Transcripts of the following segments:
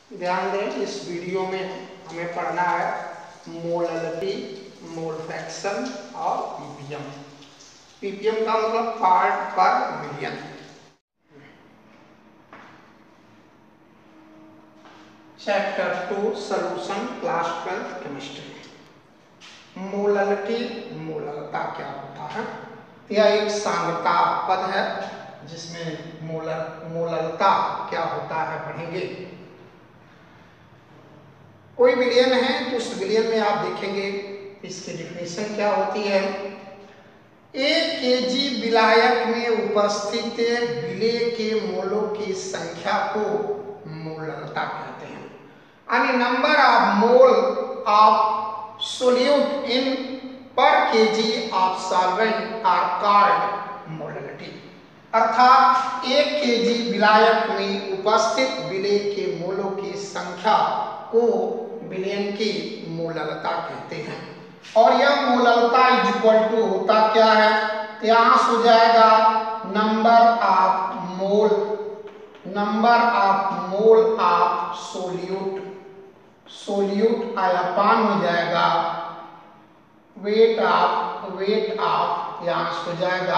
ध्यान दें, इस वीडियो में हमें पढ़ना है मोलैलिटी, मोल फ्रैक्शन और पीपीएम। पीपीएम का मतलब part per million. Chapter 2 solution, class 12 chemistry. Molality, मोलरता क्या होता है? यह एक सांद्रता पद है जिसमें मोलरता क्या होता है पढ़ेंगे। कोई विलयन है तो उस विलयन में आप देखेंगे इसकी डिफिनेशन क्या होती है। 1 केजी विलायक में उपस्थित विलेय के मोलों की संख्या को मोलरता कहते हैं। यानी number of mole of solute in per KG of solvent are called molality. अर्थात 1 केजी विलायक में उपस्थित विलेय के मोलों की संख्या को विलयन की मोलरता कहते हैं। और यह मोलरता इक्वल टू होता क्या है? यहाँ हो जाएगा number of mole of solute upon हो जाएगा वेट ऑफ यहाँ हो जाएगा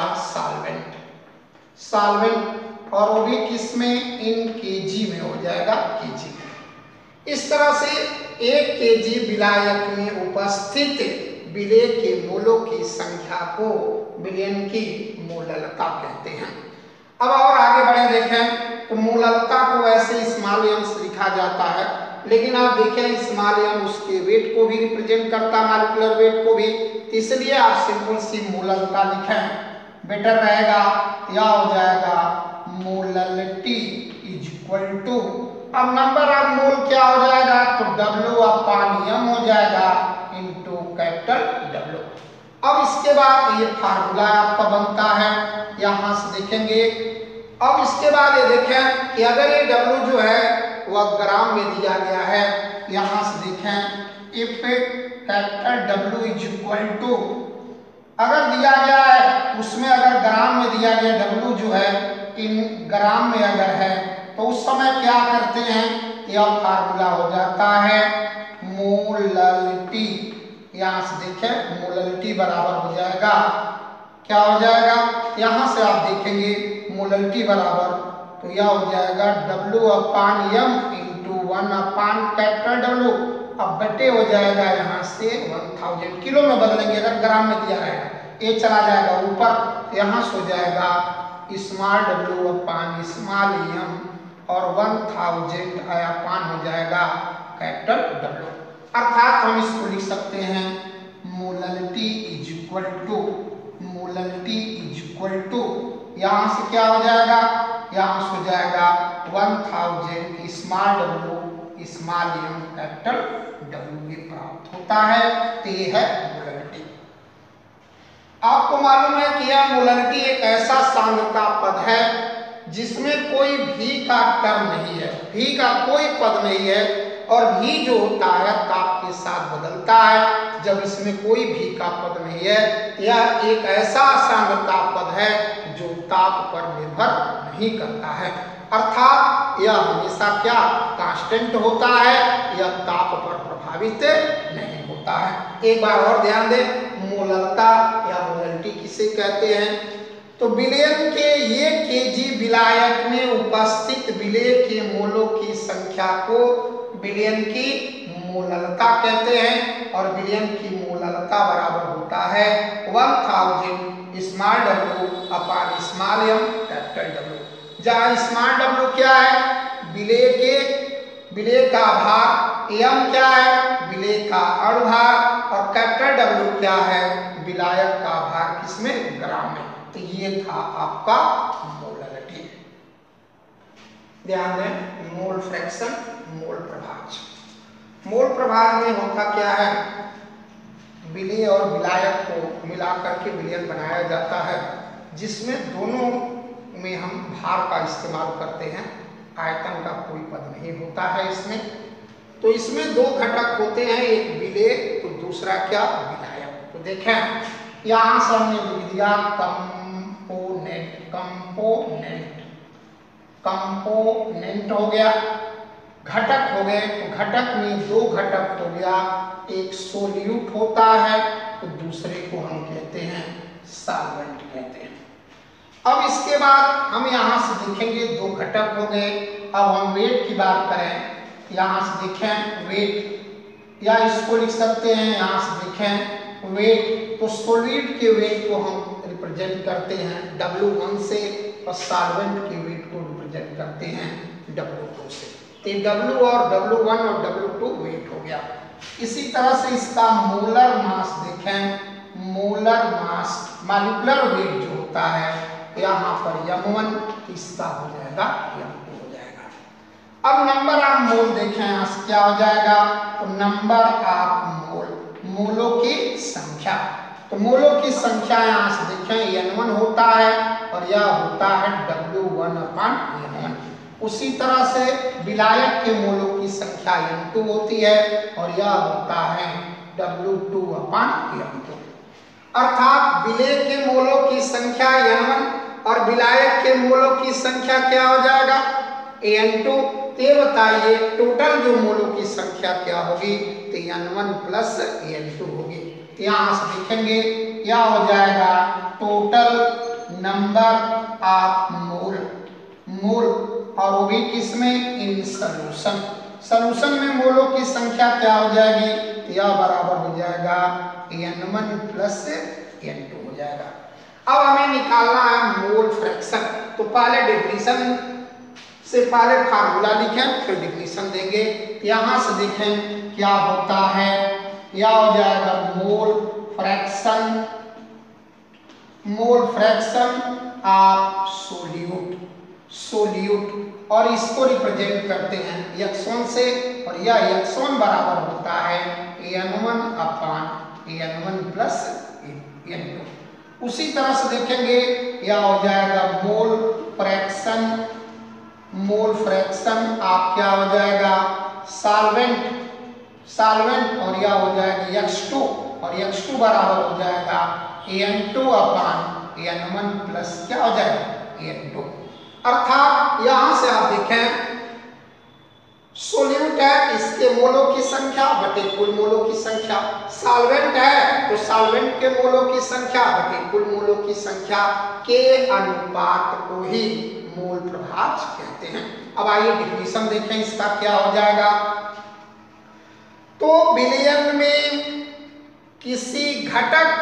सॉल्वेंट और वो भी किसमें? इन केजी में हो जाएगा, केजी में। इस तरह से 1 केजी विलायक में उपस्थित विलेय के मोलों की संख्या को विलयन की मोलरता कहते हैं। अब और आगे बढ़े देखें तो मोलरता को वैसे स्मॉल एम से लिखा जाता है, लेकिन आप देखें स्मॉल एम उसके वेट को भी रिप्रेजेंट करता है, मॉलिक्यूलर वेट को भी, इसलिए आप सिंपल सी मोलरता लिखें बेटर रहेगा। या हो जाएगा मोलैलिटी इज इक्वल टू, अब नंबर ऑफ मोल क्या हो जाएगा? तो W अपान M हो जाएगा इनटू कैपिटल W। अब इसके बाद ये फार्मूला आपका बनता है, यहां से देखेंगे। अब इसके बाद ये देखें कि अगर ये W जो है वह ग्राम में दिया गया है, यहां से देखें if capital W is equal to, अगर दिया गया है उसमें अगर ग्राम में दिया गया W जो है इन ग्राम में अगर है तो उस समय क्या करते हैं? यह फार्मूला हो जाता है मोलैलिटी। यहां से देखें मोलैलिटी बराबर हो जाएगा, क्या हो जाएगा? यहां से आप देखेंगे मोलैलिटी बराबर, तो यह हो जाएगा W upon M into 1 upon capital W। अब बटे हो जाएगा यहाँ से 1000, किलो में बदलेंगे अगर ग्राम में दिया रहेगा, ये चला जाएगा ऊपर, यहाँ से हो जाएगा small W upon small M और 1000 अपान हो जाएगा कैपिटल W। अर्थात हम इसको लिख सकते हैं मोलैलिटी इज इक्वल टू यहाँ से क्या हो जाएगा? यहाँ से हो जाएगा 1000 small W small M capital W ये प्राप्त होता है। तो ये है मोलैलिटी। आपको मालूम है कि यह मोलैलिटी एक ऐसा सांद्रता पद है जिसमें कोई भी का टर्म नहीं है, भी का कोई पद नहीं है, और भी जो होता है ताप के साथ बदलता है। जब इसमें कोई भी का पद नहीं है, यह एक ऐसा सांद्रता पद है जो ताप पर निर्भर नहीं करता है। अर्थात यह हमेशा क्या? कांस्टेंट होता है, यह ताप पर प्रभावित नहीं होता है। एक बार और ध्यान दें, मोलरता या मोलैलिटी किसे कहते हैं? तो विलयन के 1 केजी विलायक में उपस्थित विलेय के मोलों की संख्या को विलयन की मोलरता कहते हैं। और विलयन की मोलरता बराबर होता है 1000 small W upon small M capital W, जहाँ स्मॉल W क्या है? विलेय का भार, M क्या है? विलेय का अणुभार, और कैपिटल W क्या है? विलायक का भार, किसमें? ग्राम में। तो ये था आपका मोलैलिटी। ध्यान दें, मोल फ्रैक्शन, मोल प्रभाज। मोल प्रभाज में होता क्या है? विलेय और विलायक को मिलाकर के विलयन बनाया जाता है, जिसमें दोनों में हम भार का इस्तेमाल करते हैं, आयतन का कोई पद नहीं होता है इसमें। तो इसमें 2 घटक होते हैं, एक विलेय तो दूसरा क्या? विलायक। तो देखें यहाँ से हमने लिख दिया कंपोनेंट हो गया, घटक हो गए, तो घटक में दो घटक हो गया, एक सोल्यूट होता है तो दूसरे को हम कहते हैं सॉल्वेंट कहते हैं। अब इसके बाद हम यहाँ से देखेंगे दो घटक हो गए। अब हम वेट की बात करें, यहाँ से देखें वेट, या इसको लिख सकते हैं यहाँ से देखें वेट, तो सॉलिड के वेट को हम रिप्रेजेंट करते हैं W1 से और सॉल्वेंट के वेट को रिप्रेजेंट करते हैं W2 से। तो W और W1 और W2 वेट हो गया। इसी तरह से इसका मोलर मास देखें, मोलर मास मॉलिक्यूलर वेट जो होता है यहाँ पर M1, इसका हो जाएगा M2 हो जाएगा। अब नंबर ऑफ मोल देखें, यहाँ से क्या हो जाएगा, तो नंबर ऑफ मोल, मोलों की संख्या, तो मोलों की संख्या यहाँ से देखें N1 होता है और यह होता है W1/N1। उसी तरह से विलायक के मोलों की संख्या N2 होती है और यह होता है W2/M2। अर्थात विलेय के मोलों की संख्या N1 और विलायक के मोलों की संख्या क्या हो जाएगा N2। तो बताइए टोटल जो मोलों की संख्या क्या होगी, तो N1 प्लस N2 होगी। तो यहाँ से देखेंगे क्या हो जाएगा, total number of mole, mole, और वो भी किसमें, इन सॉल्यूशन, सॉल्यूशन में मोलों की संख्या क्या हो जाएगी, तो यह बराबर हो जाएगा N1 प्लस N2 हो जाएगा। अब हमें निकालना है मोल फ्रैक्शन, तो पहले डेफिनेशन से पहले फार्मूला लिखें फिर डेफिनेशन देंगे। यहाँ से देखें क्या होता है, यह हो जाएगा mole fraction, mole fraction of solute, solute, और इसको रिप्रेजेंट करते हैं x1 से, और यह x1 बराबर होता है N1/N1 प्लस N2। उसी तरह से देखेंगे यह हो जाएगा मोल फ्रैक्शन, मोल फ्रैक्शन आप क्या हो जाएगा सॉल्वेंट, सॉल्वेंट, और यह हो जाएगा x2, और x2 बराबर हो जाएगा N2/N1 प्लस क्या हो जाएगा N2। अर्थात यहां से आप देखें सोल्यूट है, इसके मोलों की संख्या बटे कुल मोलों की संख्या, सॉल्वेंट है तो सॉल्वेंट के मोलों की संख्या बटे कुल मोलों की संख्या के अनुपात को ही मोल प्रभाज कहते हैं। अब आइए डिफिनीशन देखें इसका क्या हो जाएगा, तो विलयन में किसी घटक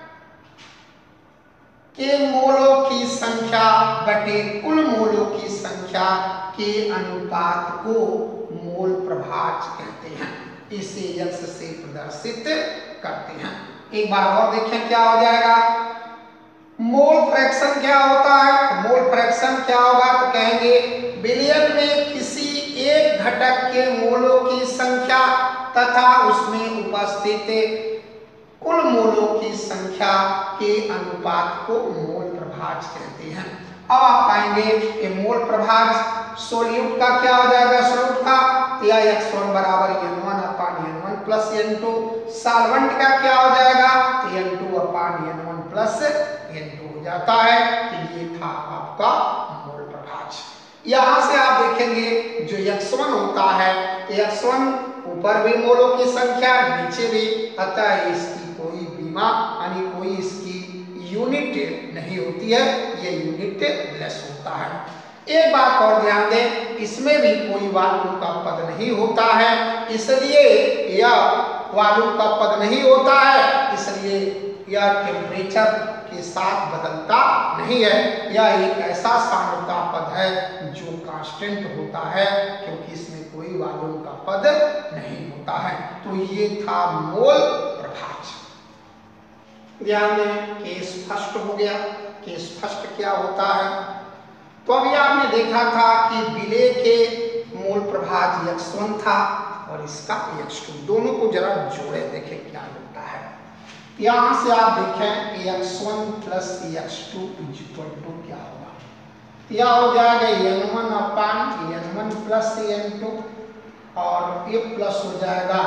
के मोलों की संख्या बटे कुल मोलों की संख्या के अनुपात को मोल प्रभाज कहते हैं, इसे यक्ष से प्रदर्शित करते हैं। एक बार और देखें क्या हो जाएगा, मोल फ्रैक्शन क्या होता है, मोल फ्रैक्शन क्या होगा, तो कहेंगे विलयन में किसी एक घटक के मोलों की संख्या तथा उसमें उपस्थित कुल मोलों की संख्या के अनुपात को मोल प्रभाज कहते हैं। अब आप पाएंगे कि मोल प्रभाज सोल्यूट का क्या हो जाएगा, सोल्यूट का यह x1 बराबर N1/N1 प्लस N2, सॉल्वेंट का क्या हो जाएगा N2/N1 प्लस N2 हो जाता है। तो ये था आपका मोल प्रभाज। यहाँ से आप देखेंगे जो x1 होता है, x1 ऊपर भी मोलों की संख्या नीचे भी, अतः इसकी कोई बीमा यानी कोई इसकी यूनिट नहीं होती है, ये यूनिट लेस होता है। एक बात और ध्यान दें, इसमें भी कोई वॉल्यूम का पद नहीं होता है, इसलिए यह वॉल्यूम का पद नहीं होता है, इसलिए यह टेम्परेचर के साथ बदलता नहीं है। यह एक ऐसा सांद्रता पद है जो कांस्टेंट होता है, क्योंकि इसमें कोई वॉल्यूम का पद नहीं होता है। तो ये था मोल प्रभाज। ध्यान दें केस फर्स्ट हो गया। केस फर्स्ट क्या होता है, तो अभी आपने देखा था कि विलेय के मोल प्रभाज x1 था और इसका x2, दोनों को जरा जोड़े देखें क्या होता है। यहां से आप देखें x1 plus x2 equal to क्या होगा, यह हो जाएगा N1/N1 प्लस N2, और ये प्लस हो जाएगा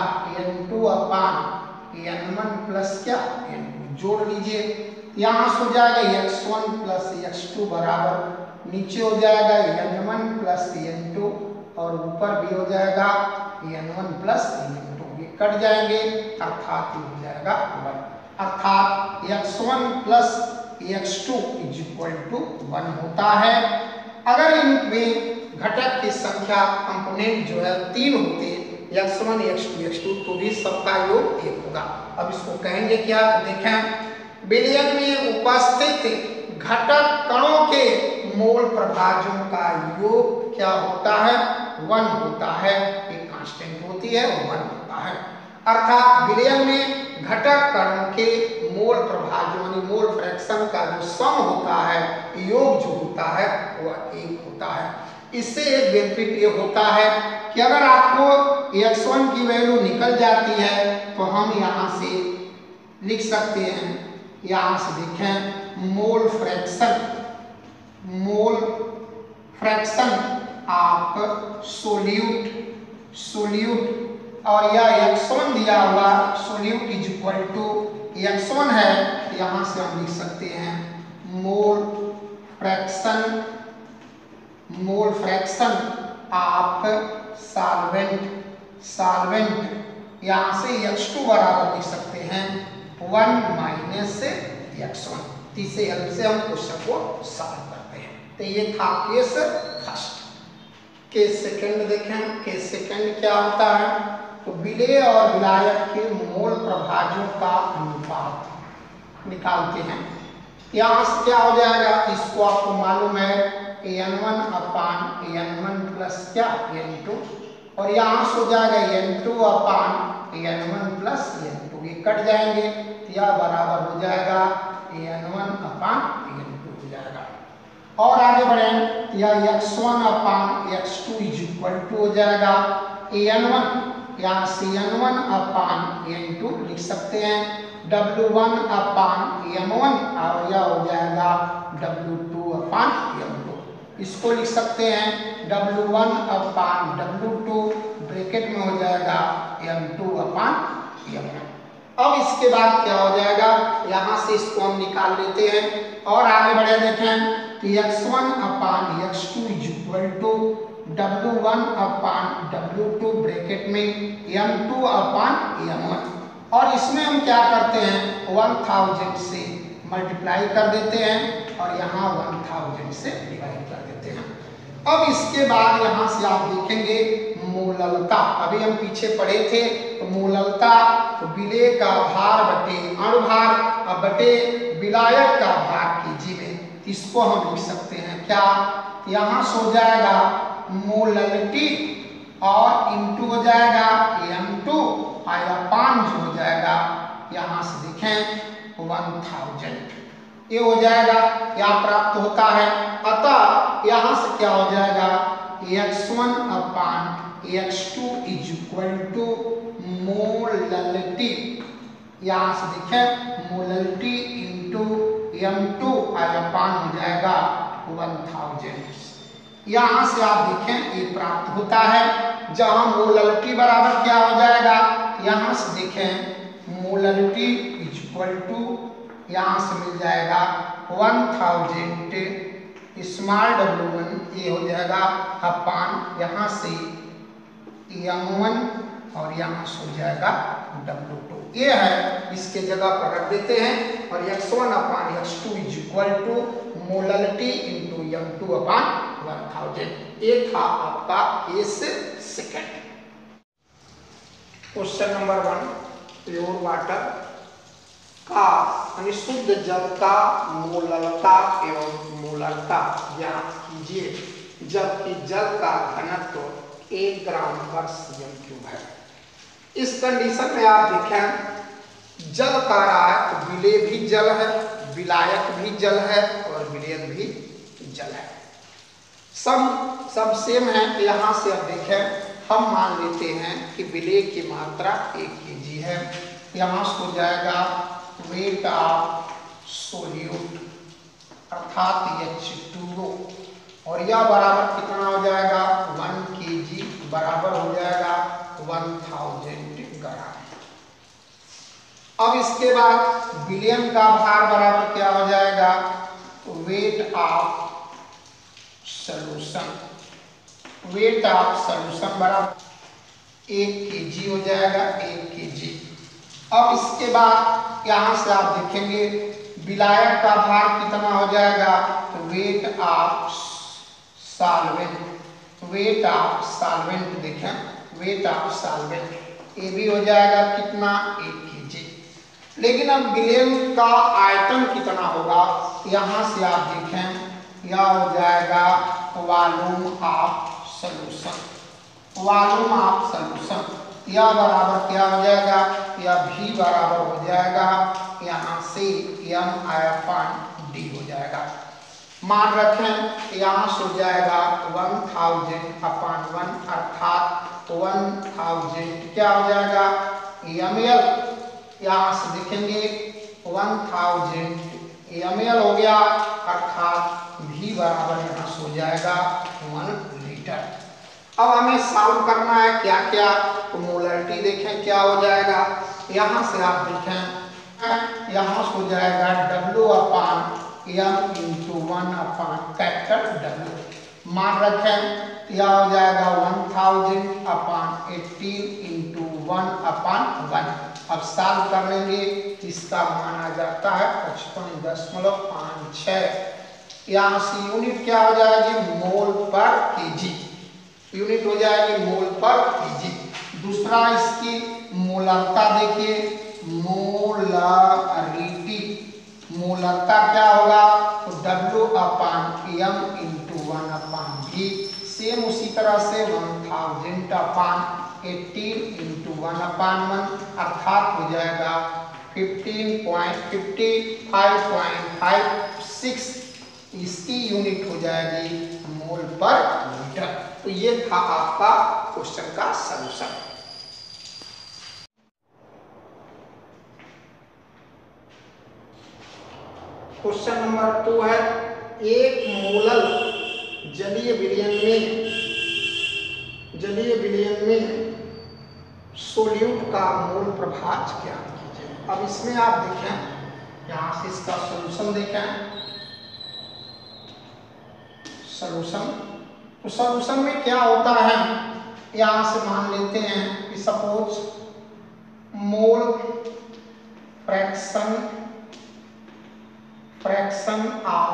N2/N1 प्लस क्या N2, जोड़ लीजिए। यहाँ से हो जाएगा x1 प्लस x2 बराबर, नीचे हो जाएगा N1 प्लस N2, और ऊपर भी हो जाएगा n1 प्लस n2, ये कट जाएंगे अर्थात ये हो जाएगा 1, अर्थात x1 plus x2 is equal to 1 होता है। अगर इनमें घटक की संख्या कंपोनेंट जो है 3 होते x1 x2 x2 तो भी सबका योग 1 होगा। अब इसको कहेंगे क्या, तो देखें विलयन में उपस्थित घटक कणों के मोल प्रभाजों का योग क्या होता है, 1 होता है, एक कांस्टेंट होती है और 1 होता है। अर्थात विलयन में घटक कणों के मोल प्रभाजों यानी मोल फ्रैक्शन का जो सम होता है, योग जो होता है वह 1 होता है। इससे एक बेनिफिट ये होता है कि अगर आपको x1 की वैल्यू निकल जाती है तो हम यहाँ से लिख सकते हैं, यहाँ से देखें मोल फ्रैक्शन ऑफ सोल्यूट और यह x1 दिया हुआ solute is equal to x1 है, यहाँ से हम लिख सकते हैं मोल फ्रैक्शन ऑफ सॉल्वेंट, यहाँ से x2 बराबर लिख सकते हैं 1 माइनस x1। तीसरे हेल्प से हम क्वेश्चन को सॉल्व करते हैं। तो ये था केस फर्स्ट। केस सेकंड देखें, केस सेकंड क्या होता है, तो विलेय और विलायक के मोल प्रभाजों का अनुपात निकालते हैं। यहाँ से क्या हो जाएगा, इसको आपको मालूम है n1 अपान n1 प्लस क्या n2, और यहाँ से हो जाएगा n2 अपान n1 प्लस n2, ये कट जाएंगे, यह बराबर हो जाएगा n1 अपान n2 हो जाएगा। और आगे बढ़ें, यह x1 upon x2 is equal to हो जाएगा n1, यहाँ से n1 अपान n2 लिख सकते हैं, w1 अपान m1 और यह हो जाएगा w2 अपान m2। इसको लिख सकते हैं w1 अपान w2 ब्रैकेट में हो जाएगा m2 अपान m1। अब इसके बाद क्या हो जाएगा, यहाँ से इसको हम निकाल लेते हैं और आगे बढ़े देखें तो x1 upon x2 is equal to w1 upon w2 bracket में m2 अपान m1, और इसमें हम क्या करते हैं 1000 से मल्टीप्लाई कर देते हैं और यहाँ 1000 से डिवाइड कर देते हैं। अब इसके बाद यहाँ से आप देखेंगे मोललता, अभी हम पीछे पढ़े थे तो मोललता तो विलेय का भार बटे अणुभार बटे विलायक का भार केजी में, इसको हम लिख सकते हैं क्या, यहाँ से हो जाएगा मोललिटी और इनटू हो जाएगा m2 और अपान जो हो जाएगा यहाँ से देखें 1000, ये हो जाएगा, क्या प्राप्त होता है। अतः यहाँ से क्या हो जाएगा x1 upon x2 is equal to molality, यहाँ से देखें मोललिटी इंटू m2 और अपान हो जाएगा 1000। यहाँ से आप देखें ये प्राप्त होता है, जहाँ मोललिटी बराबर क्या हो जाएगा, यहाँ से देखें मोललिटी इज इक्वल टू यहाँ से मिल जाएगा 1000 स्मॉल w1, ये हो जाएगा अपान यहाँ से m1 और यहाँ से हो जाएगा w2, ये है, इसके जगह पर रख देते हैं और x1 upon x2 is equal to molality into m2 upon 1000। ये था आपका case second. Question number 1, pure water का शुद्ध जल का मोललता एवं मोलरता ज्ञात कीजिए, जबकि जल का घनत्व 1 ग्राम पर cm³ है। इस कंडीशन में आप देखें जल का रहा है तो विलेय भी जल है, विलायक भी जल है और विलयन भी जल है, सब सेम है। यहाँ से अब देखें हम मान लेते हैं कि विलेय की मात्रा 1 kg है, यहाँ से हो जाएगा वेट ऑफ सोल्यूट अर्थात H2O और यह बराबर कितना हो जाएगा 1 kg बराबर हो जाएगा 1000 ग्राम। अब इसके बाद विलयन का भार बराबर क्या हो जाएगा, weight of solution weight of solution बराबर 1 kg हो जाएगा, 1 kg। अब इसके बाद यहाँ से आप देखेंगे विलायक का भार कितना हो जाएगा, तो weight of solvent, weight of solvent देखें, वेट ऑफ सॉल्वेंट ये भी हो जाएगा कितना, 1 kg। लेकिन अब विलयन का आयतन कितना होगा, यहाँ से आप देखें यह हो जाएगा volume of solution, volume of solution यह बराबर क्या हो जाएगा, यह भी बराबर हो जाएगा यहाँ से m/d हो जाएगा। मान रखें यहाँ से हो जाएगा 1000/1 अर्थात 1000 क्या हो जाएगा ml, यहाँ से देखेंगे 1000 ml हो गया अर्थात v बराबर यहाँ से हो जाएगा 1 लीटर। अब हमें सॉल्व करना है क्या क्या, तो मोलरिटी देखें क्या हो जाएगा, यहाँ से आप देखें यहाँ से हो जाएगा W/m × 1/W। मान रखें यह हो जाएगा 1000/18 × 1/1। अब सॉल्व कर लेंगे, इसका मान आ जाता है 55.56। यहाँ से यूनिट क्या हो जाएगी, मोल पर केजी, यूनिट हो जाएगी मोल पर केजी। दूसरा इसकी मोलरता देखिए, मोलरिटी, मोलरता क्या होगा, तो W/m × 1/v। सेम उसी तरह से 1000/18 × 1/1 अर्थात हो जाएगा 55.56। इसकी यूनिट हो जाएगी मोल पर लीटर। तो ये था आपका क्वेश्चन का सलूशन। क्वेश्चन नंबर 2 है, एक मोलल जलीय विलयन में सोल्यूट का मोल प्रभाज ज्ञात कीजिए। अब इसमें आप देखें, यहाँ से इसका सॉल्यूशन देखें, सॉल्यूशन, तो सॉल्यूशन में क्या होता है, यहाँ से मान लेते हैं कि suppose mole fraction of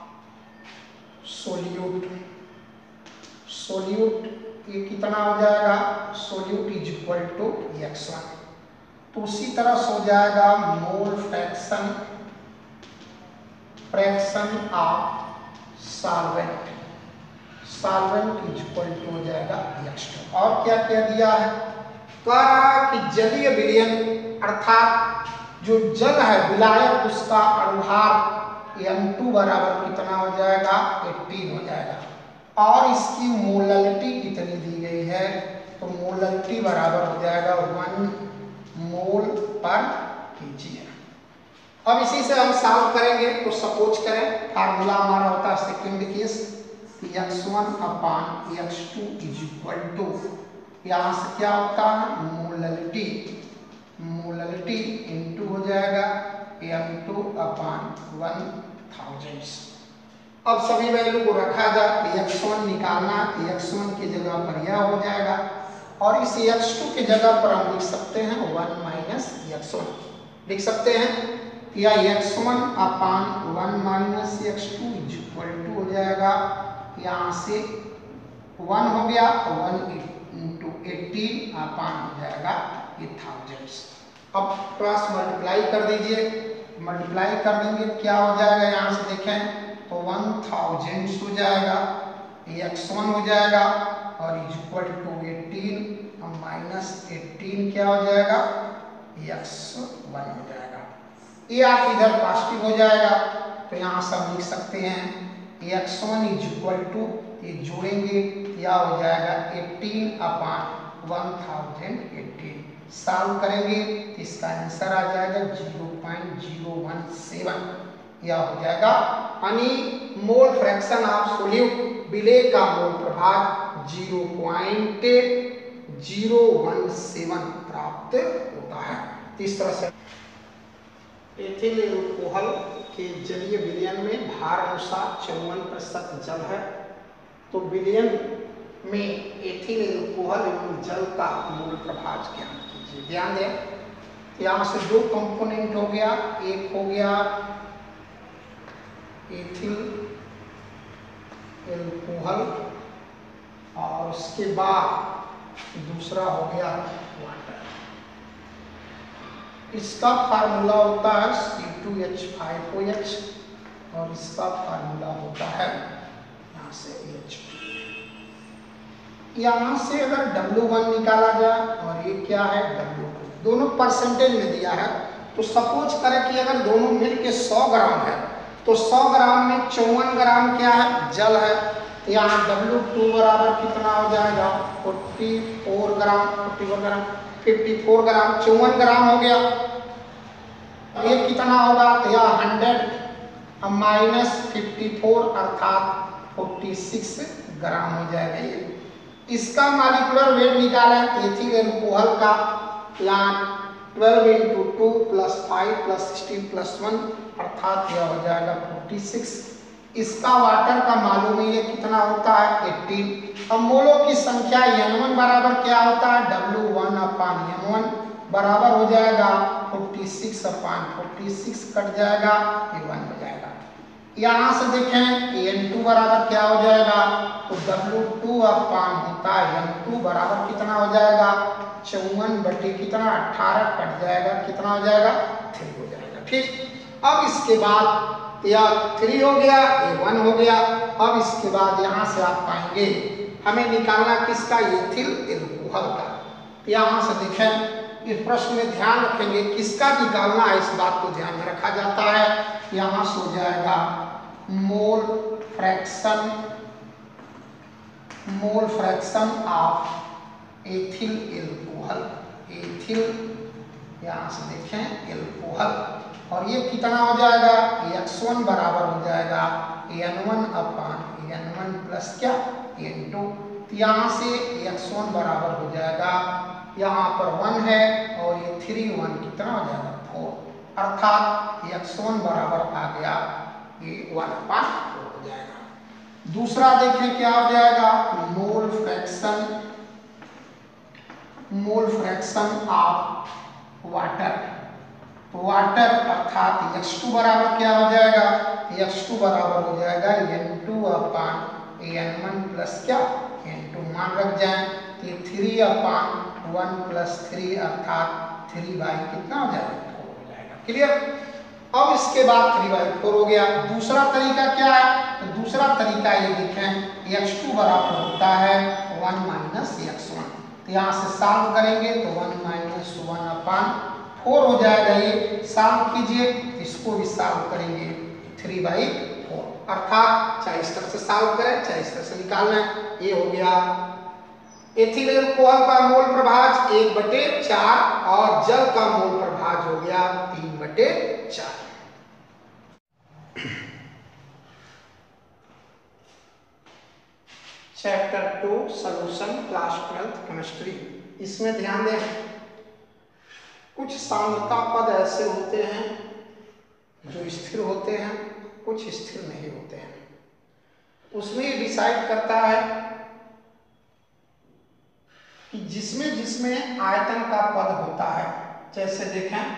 solute, solute ये कितना हो जाएगा, solute is equal to x1। तो उसी तरह से हो जाएगा mole fraction of solvent, solvent is equal to हो जाएगा x2। और क्या क्या दिया है, कह रहा कि जलीय विलयन अर्थात जो जल है विलायक उसका अणुभार m2 बराबर कितना हो जाएगा, 18 हो जाएगा। और इसकी मोलरिटी कितनी दी गई है, तो मोलरिटी बराबर हो जाएगा 1 मोल पर केजी है। अब इसी से हम सॉल्व करेंगे, तो सपोज करें फार्मूला हमारा होता है second case, x1/x2 is equal to, यहाँ से क्या होता है मोलरिटी इनटू हो जाएगा m2/1000। अब सभी वैल्यू को रखा जाए, x1 निकालना, x1 की जगह पर यह हो जाएगा और इस x2 की जगह पर हम लिख सकते हैं 1 - x1 लिख सकते हैं, या x1/1 - x2 is equal to हो जाएगा, यहाँ से 1 हो गया, 1 × 18 हो जाएगा ये थाउजेंड्स। अब क्रॉस मल्टीप्लाई कर दीजिए, मल्टीप्लाई कर देंगे क्या हो जाएगा, यहाँ से देखें तो 1000 हो जाएगा, x1 हो जाएगा और इज इक्वल टू 18 -18 क्या हो जाएगा, x1 हो जाएगा। ये आप इधर पॉजिटिव हो जाएगा, तो यहाँ से हम लिख सकते हैं x1 इज इक्वल टू, ये जोड़ेंगे या हो जाएगा 18/1018। सॉल्व करेंगे तो इसका आंसर आ जाएगा 0.017, यह हो जाएगा। यानी मोल फ्रैक्शन ऑफ सोल्यूट विलेय का मोल प्रभाग 0.017 प्राप्त होता है। इस तरह से एथिल एल्कोहल के जलीय विलयन में भार अनुसार 54% जल है, तो विलयन में एथिल एल्कोहल एवं जल का मूल प्रभाज ज्ञात कीजिए। ध्यान दें, यहाँ से दो कंपोनेंट हो गया, एक हो गया एथिल एल्कोहल और उसके बाद दूसरा हो गया वाटर। इसका फार्मूला होता है C2H5OH और इसका फार्मूला होता है यहाँ से H2। यहाँ से अगर W1 निकाला जाए और ये क्या है W2, दोनों परसेंटेज में दिया है, तो सपोज करें कि अगर दोनों मिलके 100 ग्राम है तो 100 ग्राम में 54 ग्राम क्या है, जल है। तो यहाँ W2 बराबर कितना हो जाएगा 44 ग्राम, 54 ग्राम 54 ग्राम, 54 ग्राम हो गया। ये कितना होगा, तो यहाँ 100 माइनस 54 अर्थात 46 ग्राम हो जाएगा। ये इसका मॉलिक्यूलर वेट निकाला है एथिल एल्कोहल का, यहाँ 12 into 2 plus 5 plus 16 plus 1 अर्थात यह हो जाएगा 46। इसका वाटर का मालूम है ये कितना होता है 18। अब मोलों की संख्या N1 बराबर क्या होता है W1/M1 बराबर हो जाएगा 46/46 कट जाएगा, ये 1 हो जाएगा। यहाँ से देखें N2 बराबर क्या हो जाएगा, तो W2 होता है N2 बराबर कितना हो जाएगा 54 बटे कितना 18 कट जाएगा, कितना हो जाएगा 3 हो जाएगा। ठीक, अब इसके बाद यह 3 हो गया, ये 1 हो गया। अब इसके बाद यहाँ से आप पाएंगे हमें निकालना किसका, एथिल एल्कोहल का। यहाँ से देखें इस प्रश्न में ध्यान रखेंगे किसका निकालना है, इस बात को ध्यान में रखा जाता है। यहाँ से हो जाएगा mole fraction of ethyl alcohol, ethyl यहाँ से देखें एल्कोहल, और ये कितना हो जाएगा X1 बराबर हो जाएगा N1/N1 प्लस क्या N2। यहाँ से X1 बराबर हो जाएगा, यहाँ पर 1 है और ये 3 1 कितना हो जाएगा 4, अर्थात X1 बराबर आ गया ये 1/4 हो जाएगा। दूसरा देखें क्या हो जाएगा, मोल फ्रैक्शन ऑफ वाटर अर्थात X2 बराबर क्या हो जाएगा, X2 बराबर हो जाएगा N2/N1 प्लस क्या N2, मान रख जाए कि 3/1 प्लस 3 अर्थात 3/, कितना हो जाएगा 4 हो जाएगा। क्लियर। अब इसके बाद 3/4 हो गया। दूसरा तरीका क्या है, तो दूसरा तरीका ये देखें X2 बराबर होता है 1 माइनस X1, तो यहाँ से सॉल्व करेंगे तो 1 माइनस 1/4 हो जाएगा। ये सॉल्व कीजिए, इसको भी सॉल्व करेंगे 3/4, अर्थात चाहे इस तरह से सॉल्व करें चाहे इस तरह से निकालना है। ये हो गया एथिल एल्कोहल का मोल प्रभाज 1/4 और जल का मोल प्रभाज हो गया 3/4। Chapter 2 solution class 12 chemistry. इसमें ध्यान दें कुछ सांद्रता पद ऐसे होते हैं जो स्थिर होते हैं, कुछ स्थिर नहीं होते हैं। उसमें डिसाइड करता है कि जिसमें आयतन का पद होता है, जैसे देखें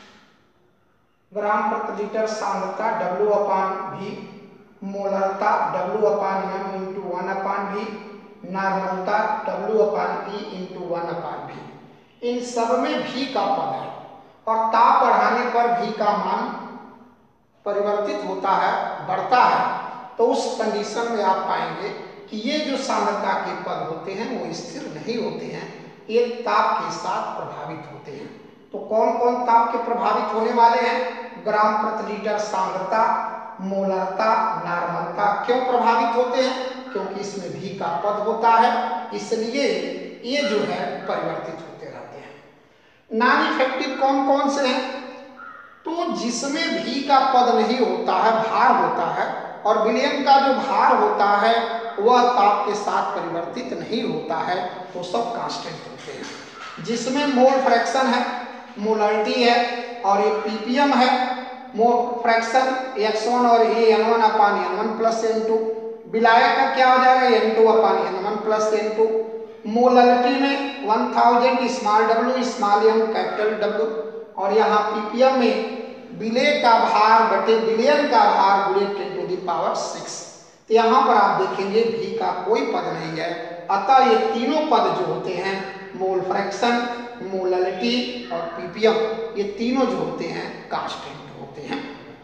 ग्राम प्रति लीटर सांद्रता W/V, मोलरता W/M into 1/V, नॉर्मलता W/E into 1/V। इन सब में V का पद है और ताप बढ़ाने पर V का मान परिवर्तित होता है, बढ़ता है। तो उस कंडीशन में आप पाएंगे कि ये जो सांद्रता के पद होते हैं वो स्थिर नहीं होते हैं, ये ताप के साथ प्रभावित होते हैं। तो कौन कौन ताप के प्रभावित होने वाले हैं, ग्राम प्रति लीटर सांद्रता, मोलरता, नॉर्मलता। क्यों प्रभावित होते हैं, क्योंकि इसमें V का पद होता है, इसलिए ये जो है परिवर्तित होते रहते हैं। नॉन इफेक्टिव कौन कौन से हैं, तो जिसमें V का पद नहीं होता है, भार होता है, और विलयन का जो भार होता है वह ताप के साथ परिवर्तित नहीं होता है, तो सब कांस्टेंट होते हैं। जिसमें मोल फ्रैक्शन है, मोलरिटी है और ये ppm है, मोल फ्रैक्शन X1 और ये N1/N1 प्लस N2, विलायक का क्या हो जाएगा N2/N1 प्लस N2। मोलरिटी में 1000 small w small m capital W, और यहाँ ppm में विलेय का भार बटे विलयन का भार गुणे 10⁶। तो यहाँ पर आप देखेंगे v का कोई पद नहीं है, अतः ये तीनों पद जो होते हैं मोल फ्रैक्शन, मोलरिटी और ppm, ये तीनों जो होते हैं कांस्टेंट होते हैं।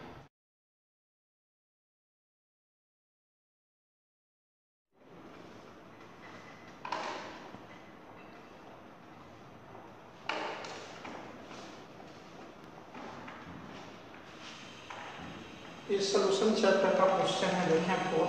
इस सॉल्यूशन चैप्टर का क्वेश्चन है, देखें तो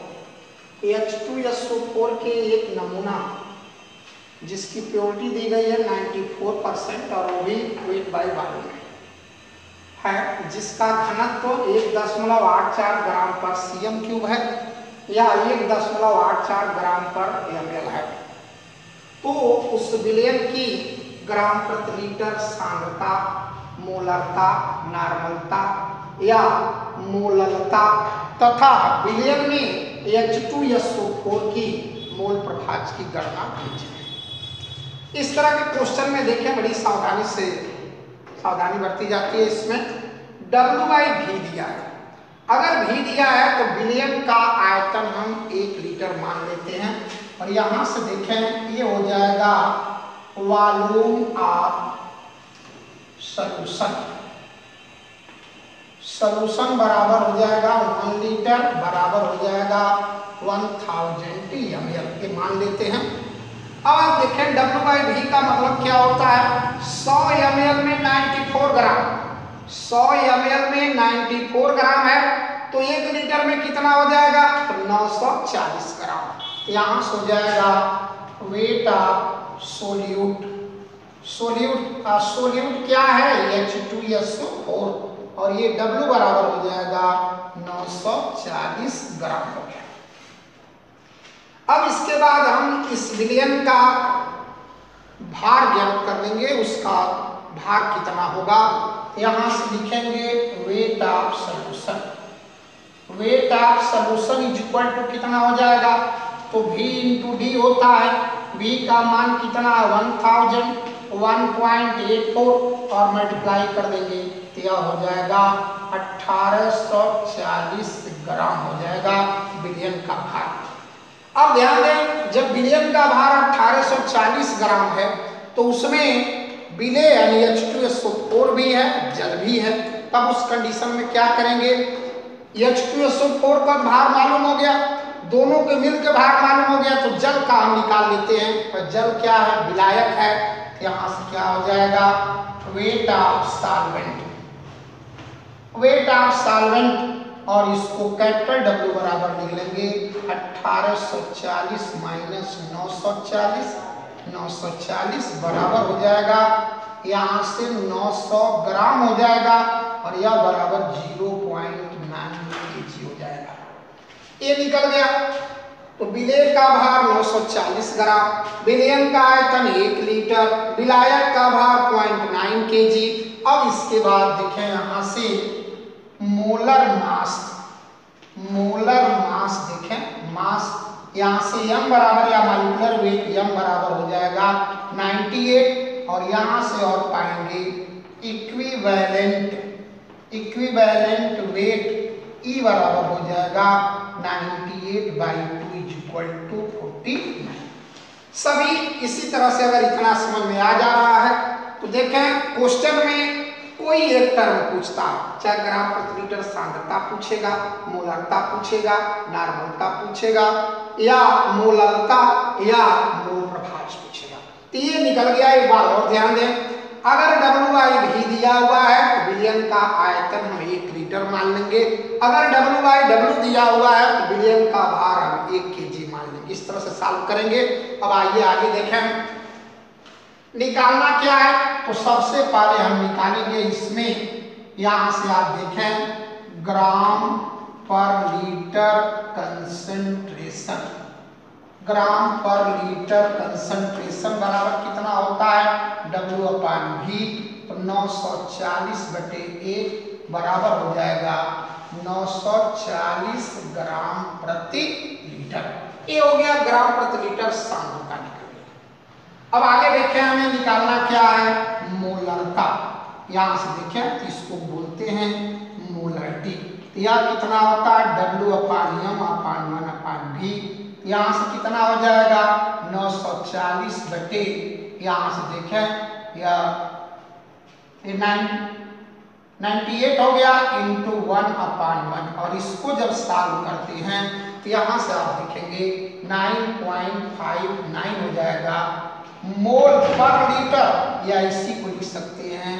H2SO4 के एक नमूना जिसकी प्योरिटी दी गई है 94% और वो भी वेट बाई वॉल्यूम है, जिसका घनत्व 1.84 ग्राम पर cm³ है या 1.84 ग्राम पर ml है। तो उस विलयन की ग्राम प्रति लीटर सांद्रता, मोलरता, नॉर्मलता या मोललता तथा विलयन में H2SO4 की मोल प्रभाज की गणना कीजिए। इस तरह के क्वेश्चन में देखें बड़ी सावधानी बरती जाती है। इसमें W/V दिया है, अगर V दिया है तो विलयन का आयतन हम 1 लीटर मान लेते हैं, और यहां से देखें ये हो जाएगा वॉल्यूम ऑफ सॉल्यूशन बराबर हो जाएगा 1 लीटर बराबर हो जाएगा 1000 ml, ये मान लेते हैं। अब आप देखें W/V का मतलब क्या होता है, 100 ml में 94 ग्राम, 100 ml में 94 ग्राम है तो 1 लीटर में कितना हो जाएगा, तो 940 ग्राम। यहाँ से हो जाएगा वेट ऑफ सोल्यूट। सोल्यूट क्या है, H2SO4, और ये W बराबर हो जाएगा 940 ग्राम हो गया। अब इसके बाद हम इस विलयन का भार ज्ञात कर लेंगे, उसका भार कितना होगा। यहां से लिखेंगे weight of solution. Weight of solution is equal to कितना हो जाएगा, तो V × D होता है। V का मान कितना, 1000, 1.84 और मल्टीप्लाई कर देंगे तो यह हो जाएगा 1840 ग्राम हो जाएगा विलयन का भार। अब ध्यान दें, जब विलयन का भार 1840 ग्राम है तो उसमें विलेय यानी H2SO4 भी है, जल भी है। तब उस कंडीशन में क्या करेंगे, H2SO4 का भार मालूम हो गया, दोनों के मिलकर भार मालूम हो गया, तो जल का हम निकाल लेते हैं। तो जल क्या है, विलायक है। यहां से क्या हो जाएगा, weight of solvent. Weight of solvent, और इसको कैपिटल W बराबर लिख लेंगे 1840 माइनस 940 बराबर हो जाएगा, यहाँ से 900 ग्राम हो जाएगा, और यह बराबर 0.9 kg हो जाएगा। ये निकल गया। तो विलेय का भार 940 ग्राम, विलयन का आयतन 1 लीटर, विलायक का भार 0.9 kg। अब इसके बाद देखें यहाँ से मोलर मास देखें, मास यहाँ से m बराबर या मॉलिक्यूलर वेट m बराबर हो जाएगा 98, और यहाँ से और पाएंगे इक्विवेलेंट वेट E बराबर हो जाएगा 98/2 = 49। सभी इसी तरह से अगर इतना समझ में आ जा रहा है तो देखें क्वेश्चन में कोई एक टर्म पूछता है, चाहे ग्राम प्रति लीटर सांद्रता पूछेगा, मोलरता पूछेगा, नॉर्मलता पूछेगा, या मोललता या मोल प्रभाज पूछेगा, तो ये निकल गया। एक बार और ध्यान दें, अगर W/V दिया हुआ है तो विलयन का आयतन हम 1 लीटर मान लेंगे, अगर W/W दिया हुआ है तो विलयन का भार हम 1 kg मान लेंगे। इस तरह से सॉल्व करेंगे। अब आइए आगे देखें, निकालना क्या है। तो सबसे पहले हम निकालेंगे इसमें, यहां से आप देखें ग्राम पर लीटर कंसंट्रेशन, ग्राम पर लीटर कंसंट्रेशन बराबर कितना होता है, W/V। तो 940/1 बराबर हो जाएगा 940 ग्राम प्रति लीटर। ये हो गया ग्राम प्रति लीटर सांद्र का निकल गया। अब आगे देखें हमें निकालना क्या है, मोलरता। यहां से देखें इसको बोलते हैं मोलरिटी। यह कितना होता है, W/m/1/V। यहाँ से कितना हो जाएगा 940 बटे, यहाँ से देखें यह 98 हो गया इंटू 1/1। और इसको जब सॉल्व करते हैं तो यहाँ से आप देखेंगे 9.59 हो जाएगा मोल पर लीटर, या इसी को लिख सकते हैं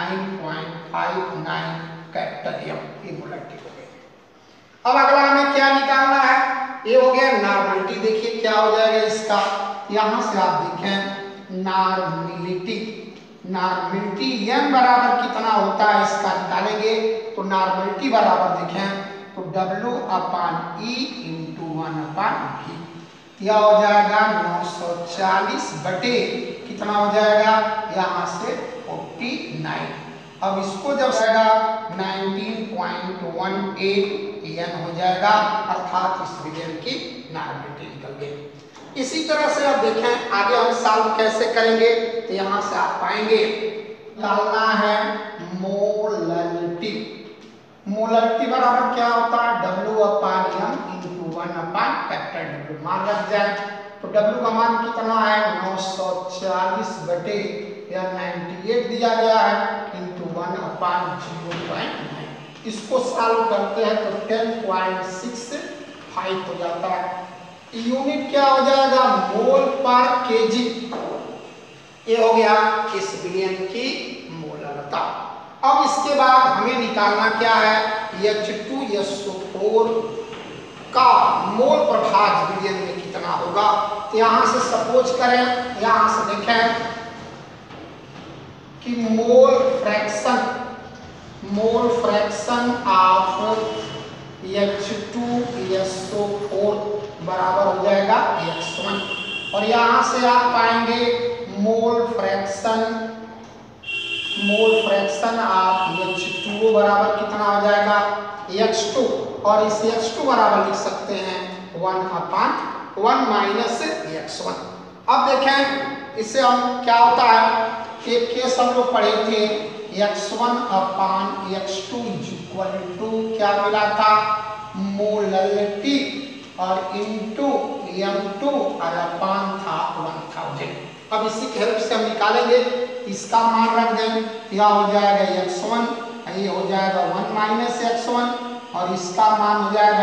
9.59 कैपिटल एम। ये मोलरिटी हो गई। अब अगला हमें क्या निकालना है, ये हो गया नॉर्मलिटी। देखिए क्या हो जाएगा इसका, यहां से आप देखें नॉर्मलिटी। नॉर्मलिटी m बराबर कितना होता है इसका निकालेंगे तो नॉर्मलिटी बराबर देखें तो W/E इंटू 1/V। यह हो जाएगा 940 बटे कितना हो जाएगा यहाँ से 49। अब इसको जब जाएगा 19.18 n हो जाएगा, अर्थात इस विलियन की नॉर्मलिटी निकल गई। इसी तरह से अब देखें आगे हम सॉल्व कैसे करेंगे, तो यहाँ से आप पाएंगे निकालना है मोलरिटी। मोलरिटी बराबर क्या होता है, W/m इंटू 1/W। मान रख जाए तो W का मान कितना है 940 बटे या 98 दिया गया है इंटू 1/0.9। इसको सॉल्व करते हैं तो 10.65 हो जाता है। यूनिट क्या हो जाएगा, मोल पर केजी। ये हो गया इस विलियन की मोलरता। अब इसके बाद हमें निकालना क्या है, H2SO4 का मोल प्रभाज विलियन में कितना होगा। तो यहां से सपोज करें, यहां से देखें कि मोल फ्रैक्शन ऑफ H2SO4 बराबर हो जाएगा X1। और यहां से आप पाएंगे मोल फ्रैक्शन ऑफ H2O बराबर कितना हो जाएगा X2। और इस X2 बराबर लिख सकते हैं 1/1 माइनस X1। अब देखें इससे हम क्या होता है, एक केस हम लोग पढ़े थे X1/X2 इक्वल टू क्या मिला था, मोलरिटी और इंटू M2 और अपान था 1000। अब इसी की हेल्प से हम निकालेंगे, इसका मान रख देंगे, यह हो जाएगा X1, ये हो जाएगा 1 माइनस X1 और इसका मान हो जाएगा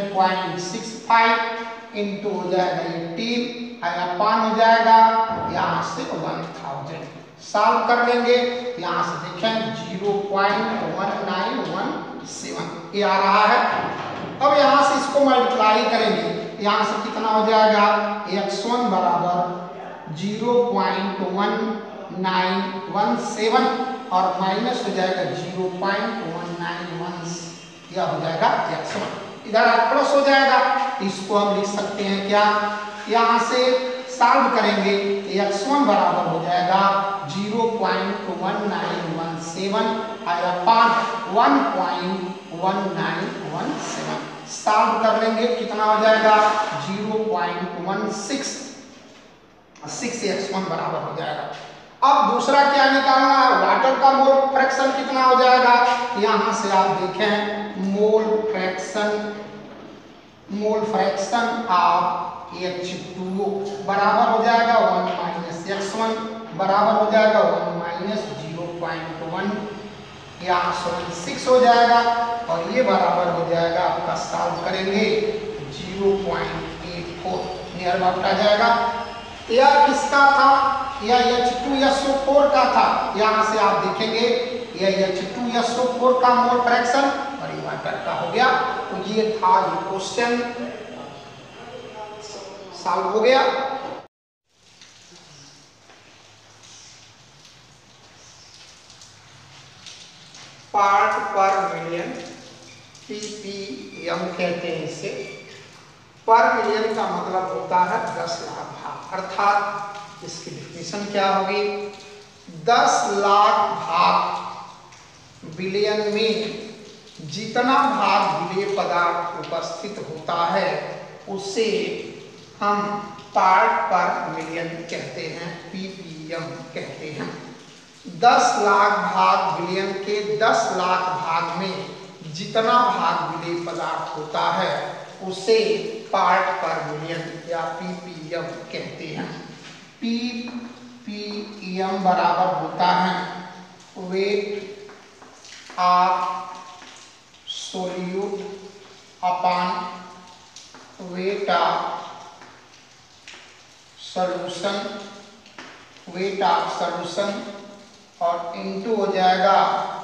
10.65 इंटू हो जाएगा 18 और अपान हो जाएगा यहाँ से 1000। सॉल्व कर लेंगे, यहाँ से देखें 0.1917 ये आ रहा है। अब यहाँ से इसको मल्टीप्लाई करेंगे, यहाँ से कितना हो जाएगा X1 बराबर 0.1917 और माइनस हो जाएगा 0.1917, यह हो जाएगा X1। इधर प्लस हो जाएगा, इसको हम लिख सकते हैं क्या, यहाँ से सॉल्व करेंगे X1 बराबर हो जाएगा 0.1917 और अपान 1.1917। सॉल्व कर लेंगे कितना हो जाएगा 0.16 X1 बराबर हो जाएगा। अब दूसरा क्या निकालना है, वाटर का मोल फ्रैक्शन कितना हो जाएगा। यहाँ से आप देखें मोल फ्रैक्शन ऑफ H2O बराबर हो जाएगा 1 माइनस X1 बराबर हो जाएगा 1 माइनस 0.1, यहाँ 6 हो जाएगा और ये बराबर हो जाएगा आपका सॉल्व करेंगे 0.84 नियर अबाउट आ जाएगा। यह किसका था, यह H2SO4 का था। यहाँ से आप देखेंगे यह H2SO4 का मोल फ्रैक्शन और ये वाटर का हो गया। तो ये था ये क्वेश्चन सॉल्व हो गया। पार्ट पर मिलियन ppm कहते हैं इसे। पर मिलियन का मतलब होता है 10 लाख भाग, अर्थात इसकी डिफिनेशन क्या होगी, 10 लाख भाग बिलियन में जितना भाग विलेय पदार्थ उपस्थित होता है उसे हम पार्ट पर मिलियन कहते हैं, ppm कहते हैं। 10 लाख भाग विलियन के 10 लाख भाग में जितना भाग विलेय पदार्थ होता है उसे पार्ट पर मिलियन या ppm कहते हैं। ppm बराबर होता है weight of solute upon weight of solution, weight of solution और इनटू हो जाएगा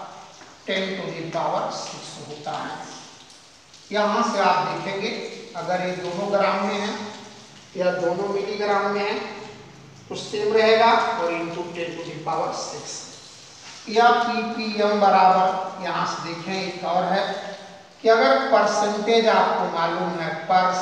10⁻⁶ होता है। यहाँ से आप देखेंगे अगर ये दोनों ग्राम में है या दोनों मिलीग्राम में है तो सेम रहेगा और इनटू 10⁻⁶। या ppm बराबर यहाँ से देखें एक और है कि अगर परसेंटेज आपको मालूम है,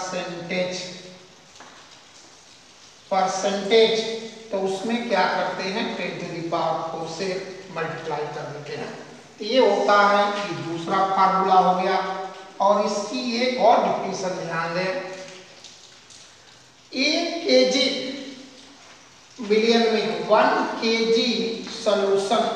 परसेंटेज तो उसमें क्या करते हैं 10⁻⁴ से मल्टीप्लाई कर देते हैं। ये होता है कि दूसरा फार्मूला हो गया। और इसकी एक और डिफिनेशन ध्यान दें, 1 kg बिलियन में 1 kg सॉल्यूशन,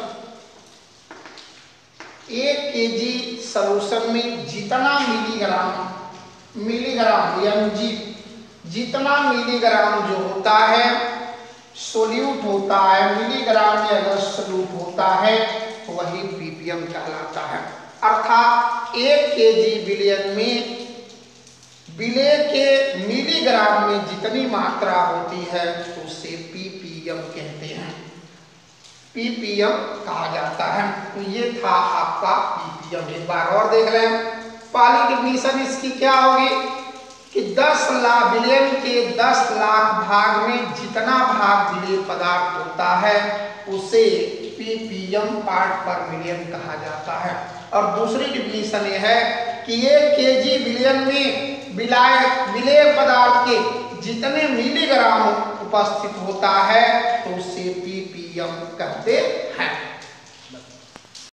1 kg सॉल्यूशन में जितना मिलीग्राम mg जितना मिलीग्राम जो होता है सोल्यूट होता है, मिलीग्राम में अगर सोल्यूट होता है तो वही ppm कहलाता है। अर्थात 1 kg बिलियन में विलेय के मिलीग्राम में जितनी मात्रा होती है तो उसे ppm कहते हैं, ppm कहा जाता है। तो ये था आपका ppm। एक बार और देख लें, पहली डिफिनेशन इसकी क्या होगी कि 10 लाख बिलियन के 10 लाख भाग में जितना भाग विलेय पदार्थ होता है उसे ppm पार्ट पर मिलियन कहा जाता है। और दूसरी डिफिनेशन ये है कि 1 kg बिलियन में विलेय पदार्थ के जितने मिलीग्राम उपस्थित होता है तो उसे ppm कहते हैं।